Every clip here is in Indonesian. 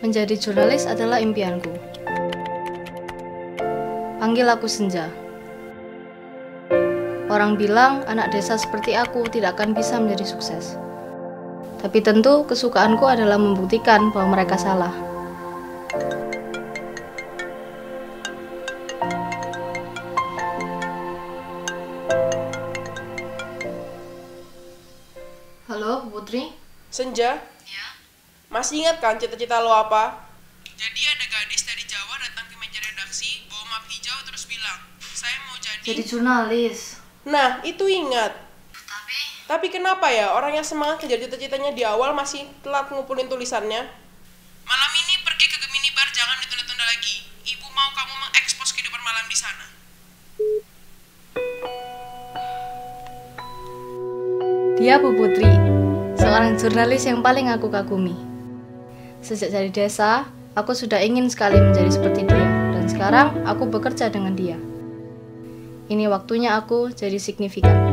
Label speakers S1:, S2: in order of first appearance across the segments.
S1: Menjadi jurnalis adalah impianku. Panggil aku Senja. Orang bilang anak desa seperti aku tidak akan bisa menjadi sukses. Tapi tentu kesukaanku adalah membuktikan bahwa mereka salah. Halo, Bu Putri?
S2: Senja?
S1: Ya.
S2: Masih ingat kan cita-cita lo apa?
S3: Jadi ada gadis dari Jawa datang ke meja redaksi, bawa map hijau terus bilang, saya mau
S1: Jadi jurnalis.
S2: Nah, itu ingat. Tapi kenapa ya orang yang semangat kejar cita-citanya di awal masih telat ngumpulin tulisannya?
S3: malam ini pergi ke Gemini Bar, jangan ditunda-tunda lagi. Ibu mau kamu mengekspos kehidupan malam di sana.
S1: Dia Bu Putri, seorang jurnalis yang paling aku kagumi. Sejak dari desa, aku sudah ingin sekali menjadi seperti dia, dan sekarang aku bekerja dengan dia. Ini waktunya aku jadi signifikan.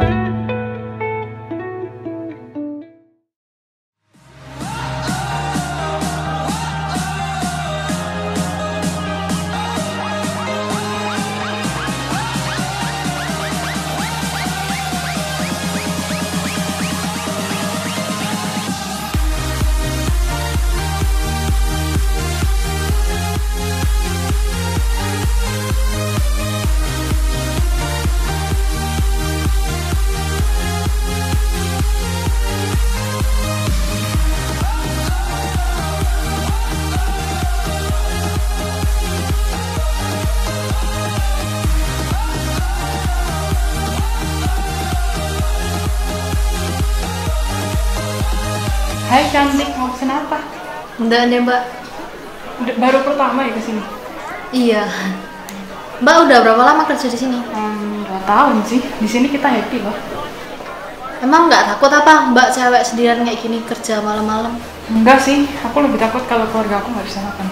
S4: Hai cantik, mau pesen apa?
S1: Enggak deh Mbak.
S4: Baru pertama ya kesini?
S1: Iya. Mbak udah berapa lama kerja di sini?
S4: 2 tahun sih. Di sini kita happy loh.
S1: Emang nggak takut apa Mbak cewek sendirian kayak gini kerja malam-malam?
S4: Enggak sih, aku lebih takut kalau keluarga aku nggak bisa makan.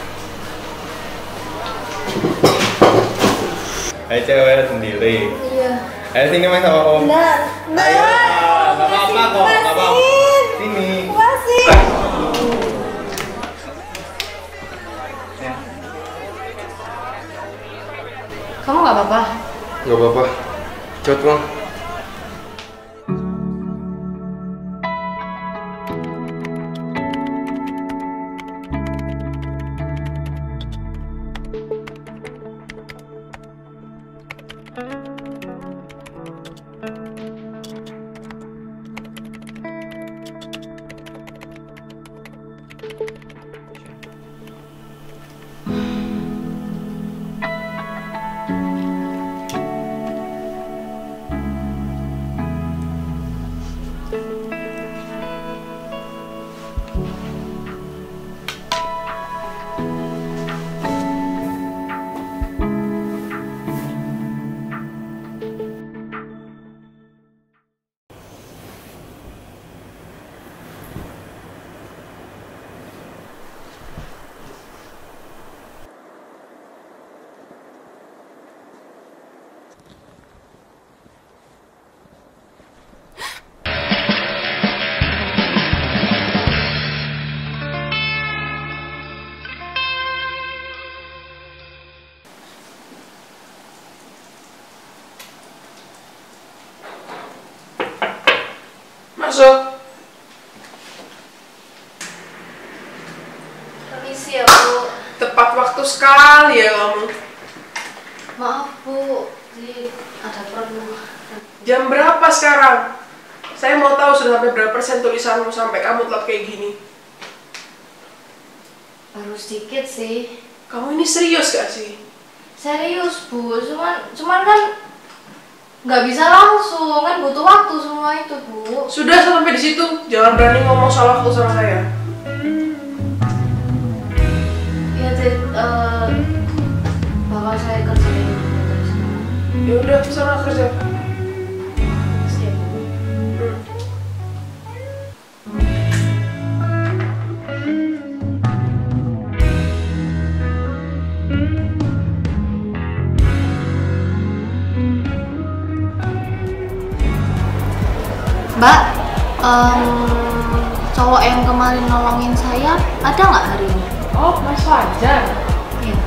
S5: Hai cewek sendiri.
S1: Iya.
S5: Ayo sini main sama om.
S1: Enggak.
S5: Ayo, nggak apa-apa kok, nggak apa-apa. Sini.
S1: Kamu nggak apa-apa?
S5: Nggak apa-apa. Cepet pulang.
S2: Masuk.
S1: Permisi ya Bu.
S2: Tepat waktu sekali ya kamu.
S1: Maaf Bu, ada perlu.
S2: Jam berapa sekarang? Saya mau tahu sudah sampai berapa persen tulisanmu sampai kamu telat kayak gini.
S1: Baru sedikit sih.
S2: Kamu ini serius gak sih?
S1: Serius Bu, cuman kan nggak bisa langsung, kan butuh waktu semua itu Bu.
S2: Sudah sampai di situ, jangan berani ngomong soal waktu sama saya.
S1: Ya bakal saya kerjain dari sana.
S2: Ya udah, sana kerja.
S1: Siap Bu. Mbak, cowok yang kemarin nolongin saya ada nggak hari ini?
S4: Oh, Mas Fajar.
S1: Iya.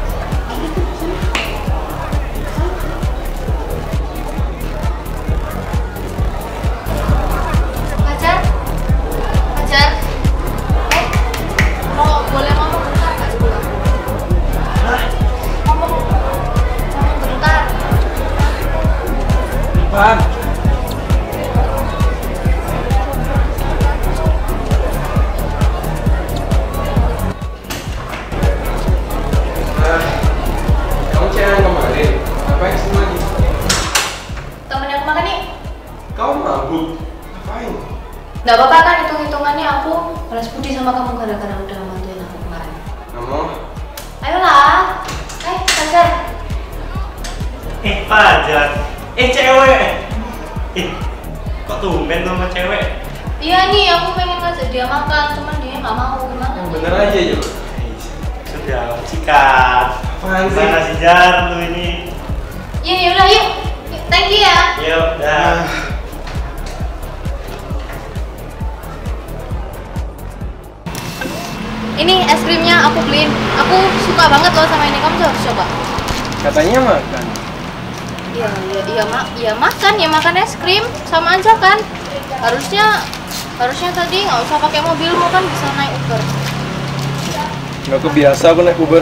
S1: Fajar? Fajar? Kalau boleh ngomong bentar nggak sebelah? Ngomong bentar.
S5: Pan. Kamu cewek yang kemarin, ngapain kesini lagi?
S1: Temen yang kemarin nih.
S5: Kau mabuk? Ngapain?
S1: Nggak apa-apa kan hitung-hitungannya aku balas budi sama kamu gara-gara udah bantuin aku kemarin.
S5: Kamu?
S1: Ayolah. Fajar.
S6: Fajar. Cewek. Kok tumben sama cewek?
S1: Iya nih, aku pengen ngajak dia makan, cuman dia nggak mau. Gimana?
S5: Yang bener aja ya.
S6: Sudah sikat.
S5: Apaan sih?
S6: Mana si Jar lu ini?
S1: Iya, yaudah yuk. Thank you ya.
S6: Yuk, dah.
S1: Ini es krimnya aku beliin. Aku suka banget loh sama ini. Kamu harus coba.
S5: Katanya makan.
S1: Iya makan es krim sama aja kan. Harusnya tadi nggak usah pakai mobilmu kan bisa naik Uber.
S5: Nggak kebiasa aku naik Uber.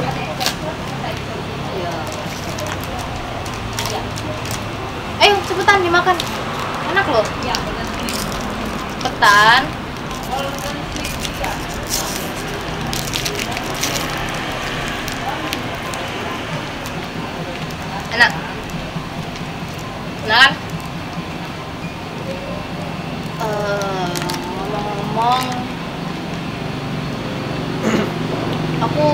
S1: Ayo cepetan dimakan. Enak loh. Cepetan. Enak. Enak kan? Ngomong-ngomong, aku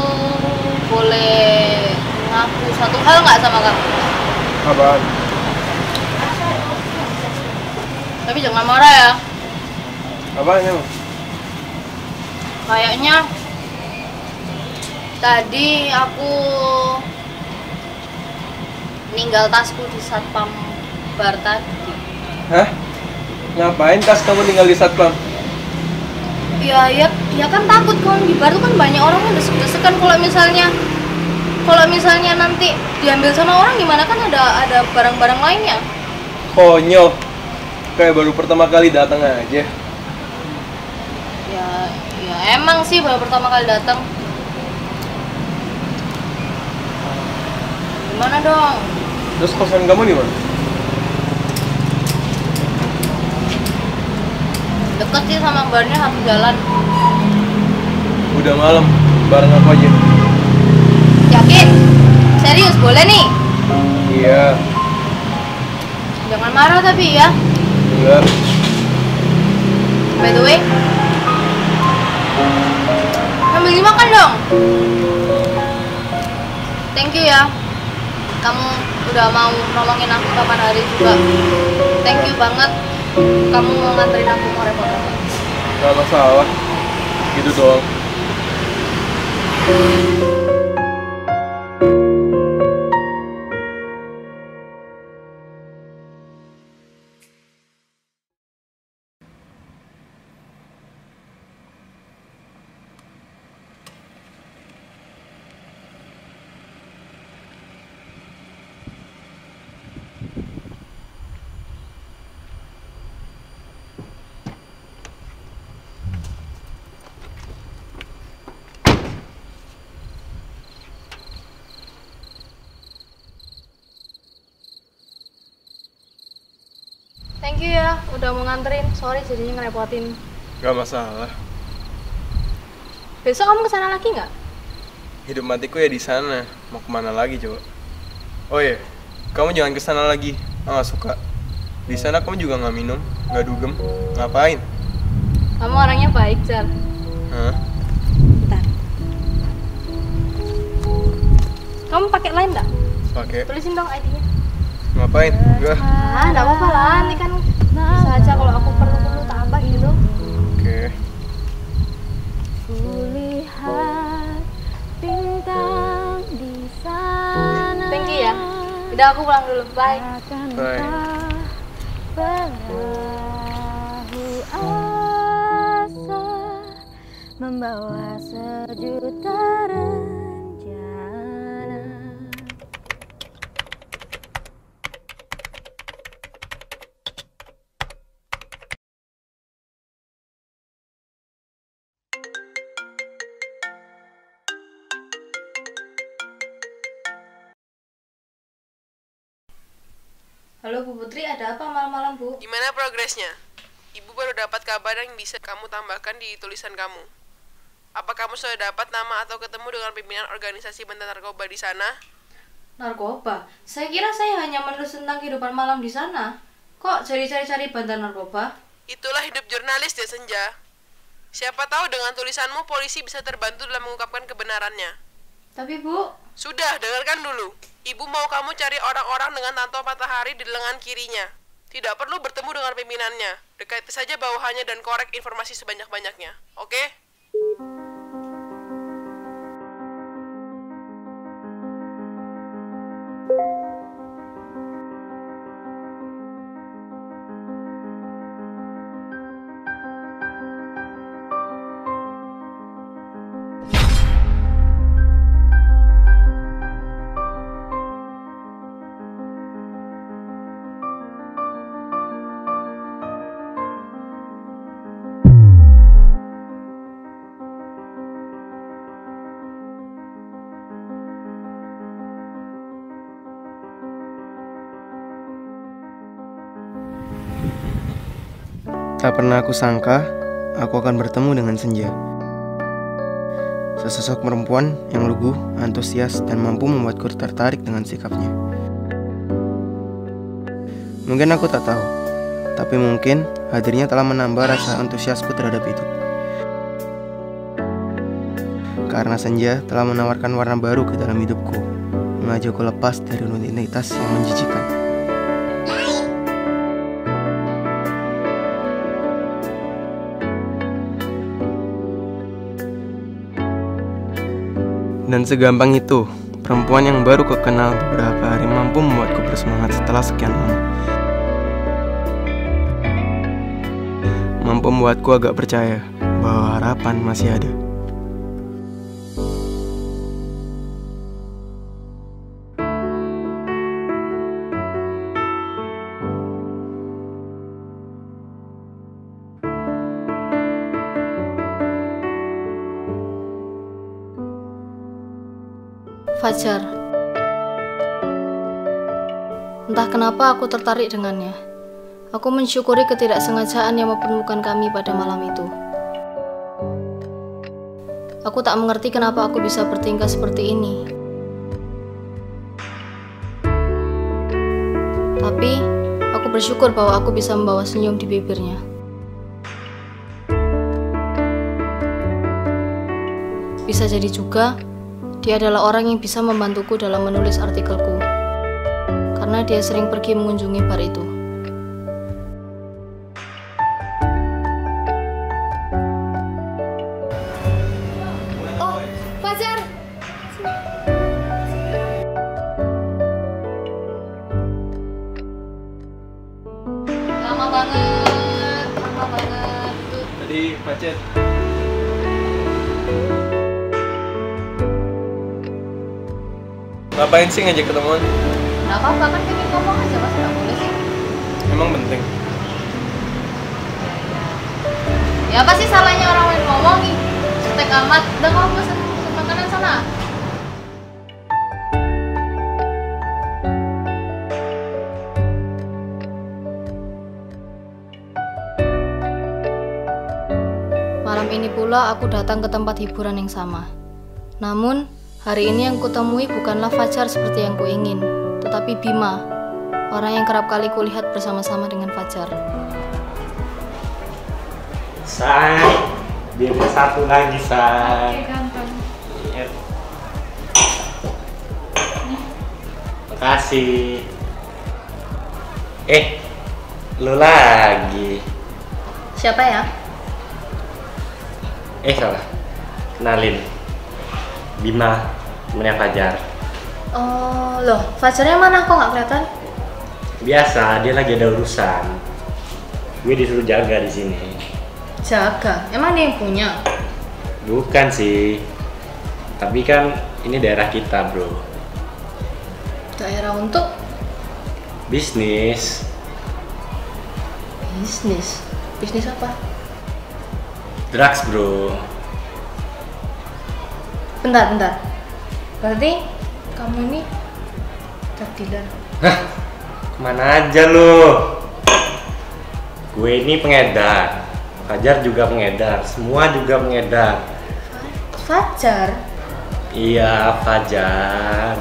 S1: boleh ngaku satu hal nggak sama kamu?
S5: Apaan?
S1: Tapi jangan marah ya.
S5: Apaan emang?
S1: Kayaknya tadi aku ninggal tasku di satpam bar tadi.
S5: Hah? Ngapain tas kamu tinggal di satpam?
S1: Ya kan takut kalau di bar tuh kan banyak orang yang desek-desekan. Kalau misalnya nanti diambil sama orang gimana, kan ada barang-barang lainnya.
S5: Konyol. Kayak baru pertama kali datang aja.
S1: Ya emang sih baru pertama kali datang. Gimana dong?
S5: Terus kosan kamu di mana?
S1: Deket sih sama barnya, satu jalan.
S5: Udah malam, bareng aku aja.
S1: Yakin? Serius boleh nih?
S5: Iya.
S1: Jangan marah tapi ya.
S5: Enggak.
S1: By the way, sambil dimakan dong. Thank you ya. Kamu udah mau nolongin aku kapan hari juga. Thank you banget. Kamu mau nganterin aku mau repot-repot.
S5: Gak masalah. Gitu doang.
S1: Thank you ya, udah mau nganterin. Sorry jadinya ngerepotin.
S5: Gak masalah.
S1: Besok kamu kesana lagi nggak?
S5: Hidup matiku ya di sana. Mau kemana lagi coba? Oh iya, kamu jangan kesana lagi. Aku gak suka. Di sana kamu juga nggak minum, nggak dugem. Ngapain?
S1: Kamu orangnya baik, Jar.
S5: Hah?
S1: Bentar. Kamu pakai line nggak?
S5: Pakai.
S1: Tulisin dong ID-nya.
S5: Ngapain? Enggak.
S1: Nggak apa-apa lah. Ini kan bisa aja kalau aku perlu tambah gitu.
S5: Oke.
S7: Kulihat bintang di sana.
S1: Thank you ya. Udah aku pulang dulu. Bye.
S5: Bye.
S7: Perahu asa membawa sejuta rencana.
S1: Halo Bu Putri, ada apa malam-malam Bu?
S2: Gimana progresnya? Ibu baru dapat kabar yang bisa kamu tambahkan di tulisan kamu. Apa kamu sudah dapat nama atau ketemu dengan pimpinan organisasi bantuan narkoba di sana?
S1: Narkoba? Saya kira saya hanya menulis tentang kehidupan malam di sana. Kok jadi cari-cari bantuan narkoba?
S2: Itulah hidup jurnalis, Dek Senja. Siapa tahu dengan tulisanmu polisi bisa terbantu dalam mengungkapkan kebenarannya.
S1: Tapi Bu...
S2: Sudah, dengarkan dulu. Ibu mau kamu cari orang-orang dengan tato matahari di lengan kirinya. Tidak perlu bertemu dengan pimpinannya. Dekati saja bawahannya dan korek informasi sebanyak-banyaknya. Oke?
S5: Tak pernah aku sangka, aku akan bertemu dengan Senja. Sesosok perempuan yang lugu, antusias, dan mampu membuatku tertarik dengan sikapnya. Mungkin aku tak tahu, tapi mungkin hadirnya telah menambah rasa antusiasku terhadap hidup. Karena Senja telah menawarkan warna baru ke dalam hidupku, mengajakku lepas dari rutinitas yang menjijikan. Dan segampang itu, perempuan yang baru kukenal beberapa hari mampu membuatku bersemangat setelah sekian lama. Mampu membuatku agak percaya bahwa harapan masih ada.
S1: Fajar. Entah kenapa aku tertarik dengannya. Aku mensyukuri ketidaksengajaan yang mempertemukan kami pada malam itu. Aku tak mengerti kenapa aku bisa bertingkah seperti ini. Tapi, aku bersyukur bahwa aku bisa membawa senyum di bibirnya. Bisa jadi juga, dia adalah orang yang bisa membantuku dalam menulis artikelku, karena dia sering pergi mengunjungi bar itu.
S7: Oh, Fajar!
S1: Lama banget, lama banget.
S5: Tadi macet. Ngapain sih ngajak ketemuan?
S1: Nggak apa-apa, kan pengen ngomong aja, masa nggak boleh sih?
S5: Emang penting?
S1: Ya apa sih salahnya orang yang ngomong nih? Cetek amat, udah kamu pesen makanan sana. Malam ini pula aku datang ke tempat hiburan yang sama. Namun, hari ini yang kutemui bukanlah Fajar seperti yang kuingin, tetapi Bima, orang yang kerap kali kulihat bersama-sama dengan Fajar.
S6: Say, dia satu lagi, Say.
S4: Oke, ganteng.
S6: Iya. Makasih. Lu lagi.
S1: Siapa ya?
S6: Salah. Kenalin. Bima, temennya Fajar.
S1: Oh, loh, Fajarnya mana? Kok nggak kelihatan?
S6: Biasa, dia lagi ada urusan. Gue disuruh jaga di sini.
S1: Jaga? Emang dia yang punya?
S6: Bukan sih. Tapi kan ini daerah kita, bro.
S1: Daerah untuk
S6: Bisnis.
S1: bisnis. Bisnis apa?
S6: Drugs, bro.
S1: Bentar. Berarti kamu ini drug dealer.
S6: Hah? Kemana aja lo? Gue ini pengedar. Fajar juga pengedar. Semua juga pengedar.
S1: Fajar?
S6: Iya, Fajar.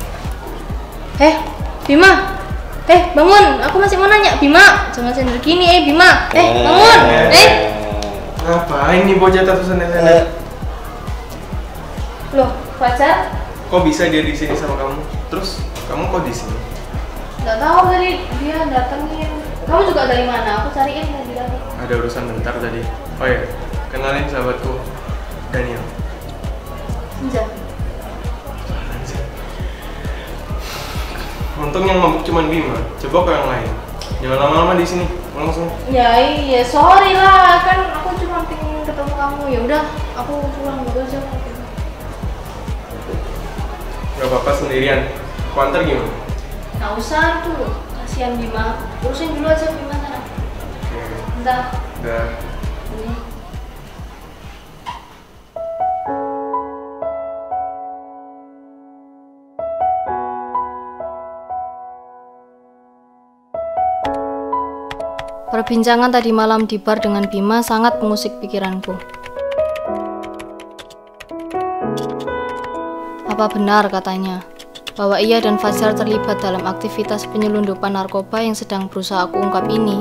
S1: Bima. Bangun. Aku masih mau nanya, Bima. Jangan sendiri gini, Bima. Bangun.
S5: Ngapain nih bocah tatusan SNS?
S1: Loh, Fajar?
S5: Kok bisa dia di sini sama kamu? Terus kamu kok di sini?
S1: Nggak tahu tadi dia datengin. Kamu juga dari mana? Aku cariin tadi.
S5: Ada urusan bentar tadi. Oh ya, kenalin sahabatku, Daniel.
S1: Senja.
S5: Untung yang mabuk cuman Bima. Coba ke yang lain. Jangan lama-lama di sini. Langsung.
S1: Ya iya, sorry lah. Kan aku cuma pengen ketemu kamu. Ya udah, aku pulang dulu aja.
S5: Gak apa-apa sendirian. Aku antar gimana?
S1: Nggak usah tuh. Kasihan Bima. Urusin dulu aja Bima sana.
S5: Oke.
S1: Bentar.
S5: Udah.
S1: Ini. Perbincangan tadi malam di bar dengan Bima sangat mengusik pikiranku. Apa benar katanya, bahwa ia dan Fajar terlibat dalam aktivitas penyelundupan narkoba yang sedang berusaha aku ungkap ini?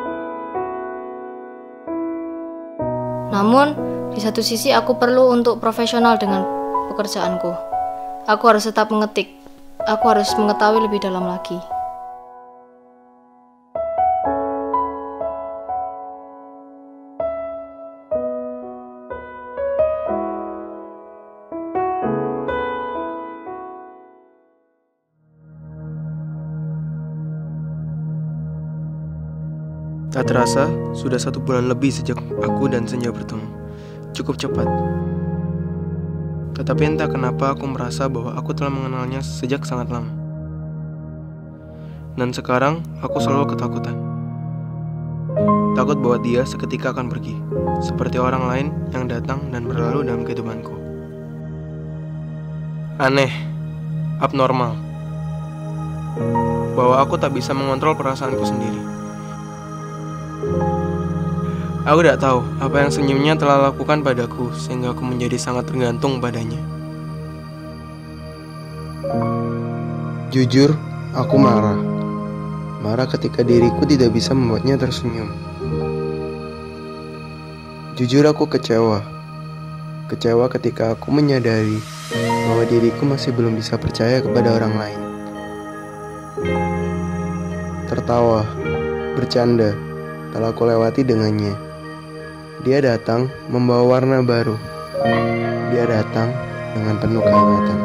S1: Namun, di satu sisi aku perlu untuk profesional dengan pekerjaanku. Aku harus tetap mengetik. Aku harus mengetahui lebih dalam lagi.
S5: Tak terasa, sudah 1 bulan lebih sejak aku dan Senja bertemu. Cukup cepat. Tetapi entah kenapa aku merasa bahwa aku telah mengenalnya sejak sangat lama. Dan sekarang, aku selalu ketakutan. Takut bahwa dia seketika akan pergi, seperti orang lain yang datang dan berlalu dalam kehidupanku. Aneh, abnormal, bahwa aku tak bisa mengontrol perasaanku sendiri. Aku tidak tahu apa yang senyumnya telah lakukan padaku sehingga aku menjadi sangat tergantung padanya.
S8: Jujur, aku marah. Marah ketika diriku tidak bisa membuatnya tersenyum. Jujur aku kecewa. Kecewa ketika aku menyadari bahwa diriku masih belum bisa percaya kepada orang lain. Tertawa, bercanda, telah aku lewati dengannya. Dia datang membawa warna baru. Dia datang dengan penuh kehangatan.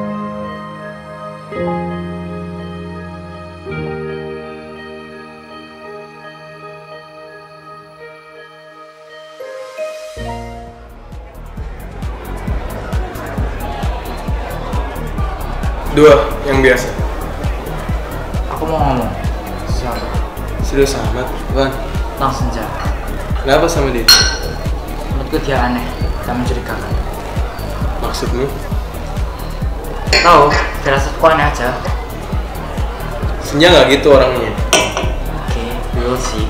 S5: Dua, yang biasa.
S9: Aku mau ngomong sesuatu.
S5: Sudah selamat, Wan.
S9: Langsung aja.
S5: Kenapa sama dia?
S9: Menurutku dia aneh dan mencurigakan.
S5: Maksudmu?
S9: Tahu, firasatku aneh aja.
S5: Senja nggak gitu orangnya.
S9: Oke, we'll see.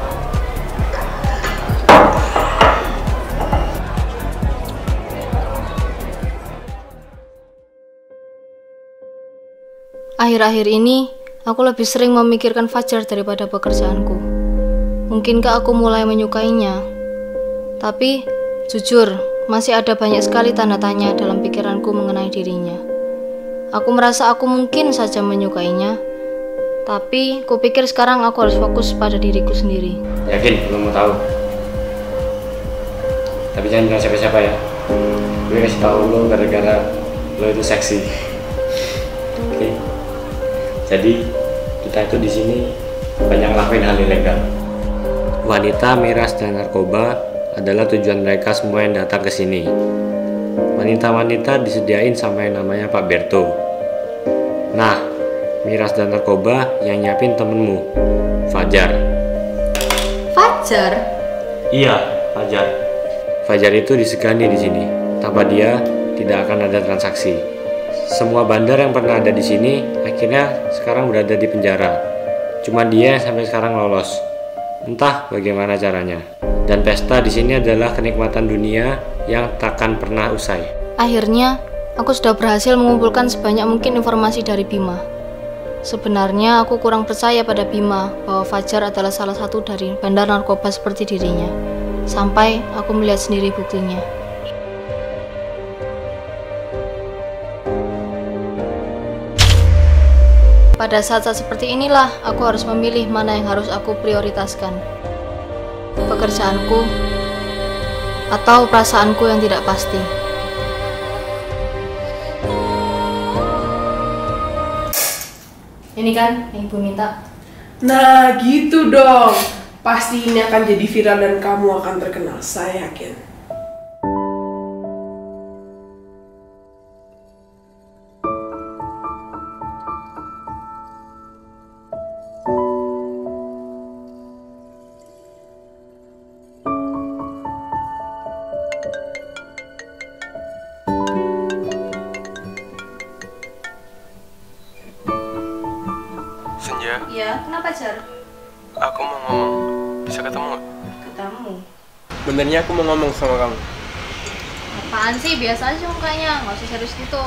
S1: Akhir-akhir ini, aku lebih sering memikirkan Fajar daripada pekerjaanku. Mungkinkah aku mulai menyukainya? Tapi, jujur, masih ada banyak sekali tanda tanya dalam pikiranku mengenai dirinya. Aku merasa aku mungkin saja menyukainya, tapi kupikir sekarang aku harus fokus pada diriku sendiri.
S6: Yakin lo mau tahu? Tapi jangan bilang siapa-siapa ya. Gue kasih tahu lo gara-gara lo itu seksi. Oke. Jadi kita itu di sini banyak ngelakuin hal ilegal. Wanita, miras, dan narkoba adalah tujuan mereka semua yang datang ke sini. Wanita-wanita disediain sama yang namanya Pak Berto. Nah, miras dan narkoba yang nyiapin temenmu, Fajar.
S1: Fajar?
S6: Iya, Fajar. Fajar itu disegani di sini. Tanpa dia, tidak akan ada transaksi. Semua bandar yang pernah ada di sini, akhirnya sekarang berada di penjara. Cuma dia yang sampai sekarang lolos. Entah bagaimana caranya. Dan pesta di sini adalah kenikmatan dunia yang takkan pernah usai.
S1: Akhirnya, aku sudah berhasil mengumpulkan sebanyak mungkin informasi dari Bima. Sebenarnya aku kurang percaya pada Bima bahwa Fajar adalah salah satu dari bandar narkoba seperti dirinya. Sampai aku melihat sendiri buktinya. Pada saat-saat seperti inilah aku harus memilih mana yang harus aku prioritaskan. Pekerjaanku atau perasaanku yang tidak pasti. Ini kan yang Ibu minta.
S2: Nah gitu dong. Pasti ini akan jadi viral dan kamu akan terkenal, saya yakin.
S5: Senja,
S1: Iya, kenapa Jar?
S5: aku mau ngomong. Bisa ketemu gak?
S1: Ketemu.
S5: Benernya aku mau ngomong sama kamu.
S1: Apaan sih? Biasa aja mukanya, nggak usah serius gitu.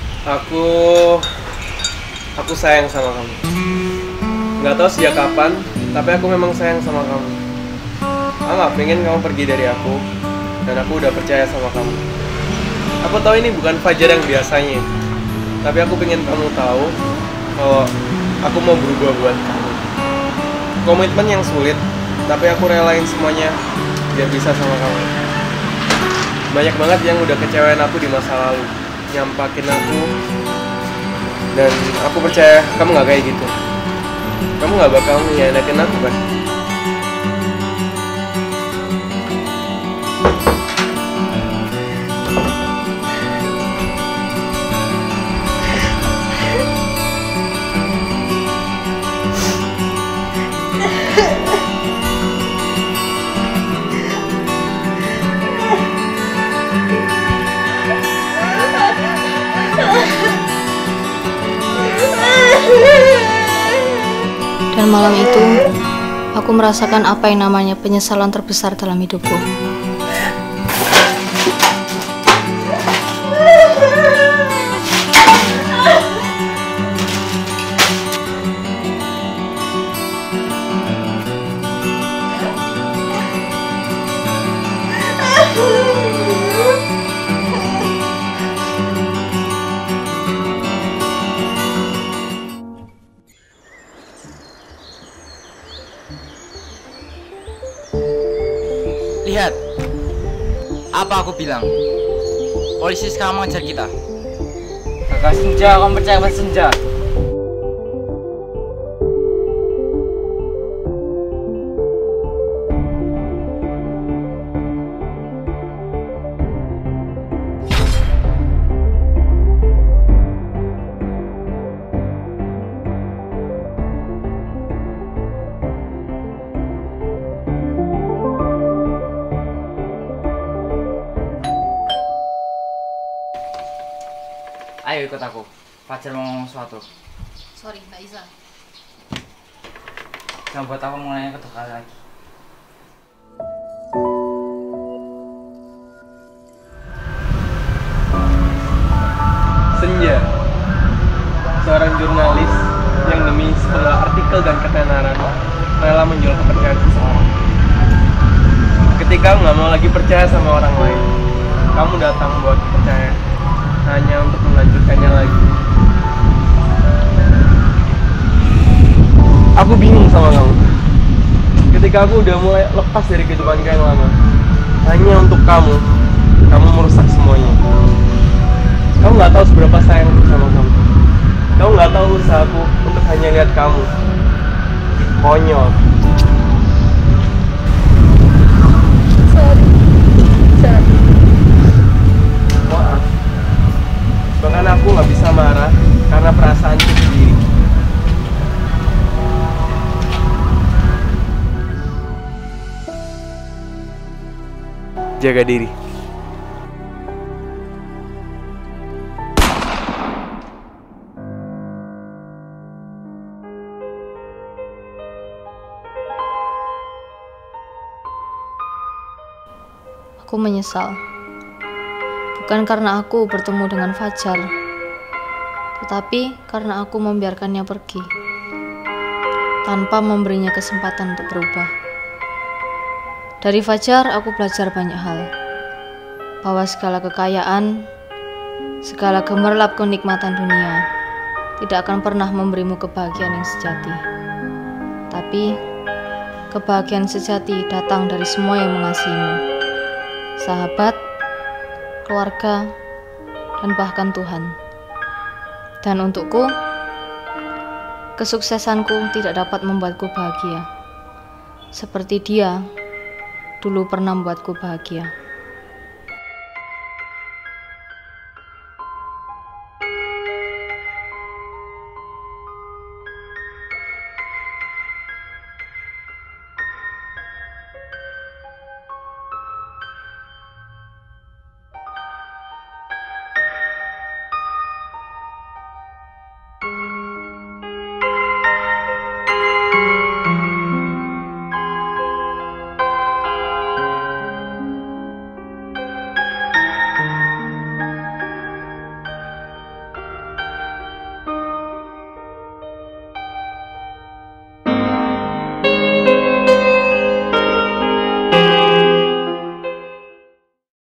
S5: Aku sayang sama kamu. Nggak tahu sejak kapan, tapi aku memang sayang sama kamu. Aku nggak pengen kamu pergi dari aku, dan aku udah percaya sama kamu. Aku tahu ini bukan Fajar yang biasanya, tapi aku pengen kamu tahu kalau aku mau berubah buat kamu. Komitmen yang sulit, tapi aku relain semuanya biar bisa sama kamu. Banyak banget yang udah kecewain aku di masa lalu, nyampakin aku, dan aku percaya kamu gak kayak gitu. Kamu gak bakal nyianakin aku kan?
S1: Dan malam itu, aku merasakan apa yang namanya penyesalan terbesar dalam hidupku.
S9: Lihat, apa aku bilang? Polisi sekarang mengejar kita. Kakak Senja, kamu percaya pada Senja? Ayo ikut aku. Fajar mau ngomong sesuatu.
S1: Sorry, nggak bisa.
S9: Jangan buat aku mulainya kedua kali lagi.
S5: Senja, seorang jurnalis yang demi sebuah artikel dan ketenaran rela menjual kepercayaan seseorang. Ketika nggak mau lagi percaya sama orang lain, kamu datang buat percaya hanya untuk melanjutkannya lagi. Aku bingung sama kamu. Ketika aku udah mulai lepas dari kehidupan yang lama, hanya untuk kamu merusak semuanya. Kamu nggak tahu seberapa sayang aku sama kamu. Kamu nggak tahu usahaku untuk hanya lihat kamu. Konyol.
S1: Sorry.
S5: Jaga diri.
S1: Aku menyesal. Bukan karena aku bertemu dengan Fajar, tetapi karena aku membiarkannya pergi tanpa memberinya kesempatan untuk berubah. Dari Fajar aku belajar banyak hal, bahwa segala kekayaan, segala gemerlap kenikmatan dunia tidak akan pernah memberimu kebahagiaan yang sejati. Tapi kebahagiaan sejati datang dari semua yang mengasihimu, sahabat, keluarga, dan bahkan Tuhan. Dan untukku, kesuksesanku tidak dapat membuatku bahagia, seperti dia dulu pernah membuatku bahagia.